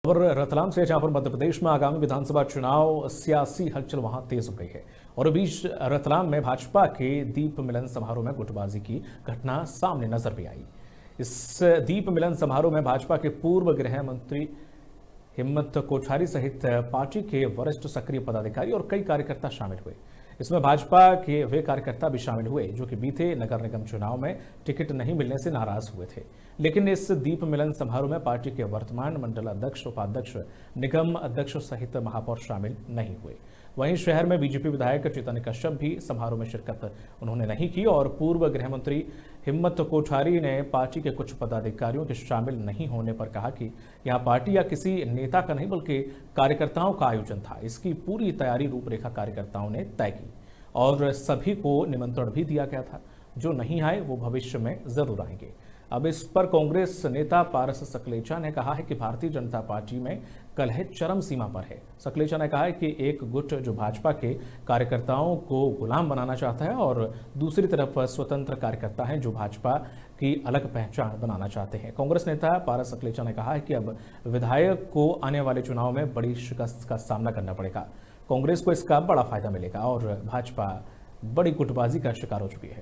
और रतलाम से, जहां पर मध्य प्रदेश में आगामी विधानसभा चुनाव सियासी हलचल वहां तेज हो गई है और बीच रतलाम में भाजपा के दीप मिलन समारोह में गुटबाजी की घटना सामने नजर भी आई। इस दीप मिलन समारोह में भाजपा के पूर्व गृह मंत्री हिम्मत कोठारी सहित पार्टी के वरिष्ठ सक्रिय पदाधिकारी और कई कार्यकर्ता शामिल हुए। इसमें भाजपा के वे कार्यकर्ता भी शामिल हुए जो कि बीते नगर निगम चुनाव में टिकट नहीं मिलने से नाराज हुए थे। लेकिन इस दीप मिलन समारोह में पार्टी के वर्तमान मंडल अध्यक्ष, उपाध्यक्ष, निगम अध्यक्ष सहित महापौर शामिल नहीं हुए। वहीं शहर में बीजेपी विधायक चैतन्य कश्यप भी समारोह में शिरकत उन्होंने नहीं की और पूर्व गृह मंत्री हिम्मत कोठारी ने पार्टी के कुछ पदाधिकारियों के शामिल नहीं होने पर कहा कि यह पार्टी या किसी नेता का नहीं बल्कि कार्यकर्ताओं का आयोजन था। इसकी पूरी तैयारी रूपरेखा कार्यकर्ताओं ने तय की और सभी को निमंत्रण भी दिया गया था। जो नहीं आए वो भविष्य में जरूर आएंगे। अब इस पर कांग्रेस नेता पारस सकलेचा ने कहा है कि भारतीय जनता पार्टी में कलह चरम सीमा पर है। सकलेचा ने कहा है कि एक गुट जो भाजपा के कार्यकर्ताओं को गुलाम बनाना चाहता है और दूसरी तरफ स्वतंत्र कार्यकर्ता हैं जो भाजपा की अलग पहचान बनाना चाहते हैं। कांग्रेस नेता पारस सकलेचा ने कहा है कि अब विधायक को आने वाले चुनाव में बड़ी शिकस्त का सामना करना पड़ेगा। कांग्रेस को इसका बड़ा फायदा मिलेगा और भाजपा बड़ी गुटबाजी का शिकार हो चुकी है।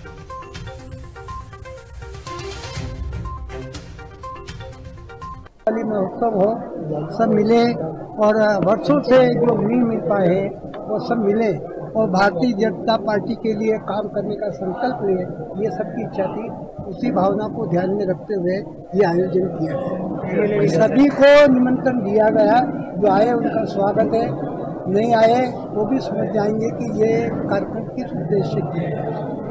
महोत्सव हो, सब मिले और वर्षों से जो नहीं मिल पाए वो सब मिले और भारतीय जनता पार्टी के लिए काम करने का संकल्प लिए, ये सबकी इच्छा थी। उसी भावना को ध्यान में रखते हुए ये आयोजन किया गया। सभी को निमंत्रण दिया गया, जो आए उनका स्वागत है, नहीं आए वो भी समझ जाएंगे कि ये कार्यक्रम किस उद्देश्य से किया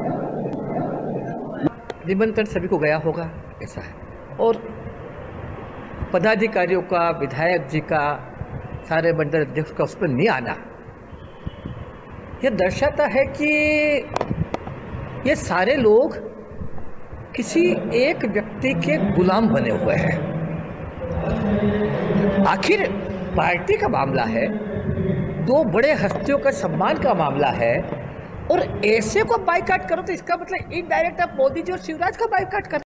गया। निमंत्रण सभी को गया होगा ऐसा है और पदाधिकारियों का, विधायक जी का, सारे मंडल अध्यक्ष का उस पर नहीं आना यह दर्शाता है कि ये सारे लोग किसी एक व्यक्ति के गुलाम बने हुए हैं। आखिर पार्टी का मामला है, दो बड़े हस्तियों का सम्मान का मामला है और ऐसे को बाइकाट करो तो इसका मतलब इनडायरेक्ट आप मोदी जी और शिवराज का बाइकाट कर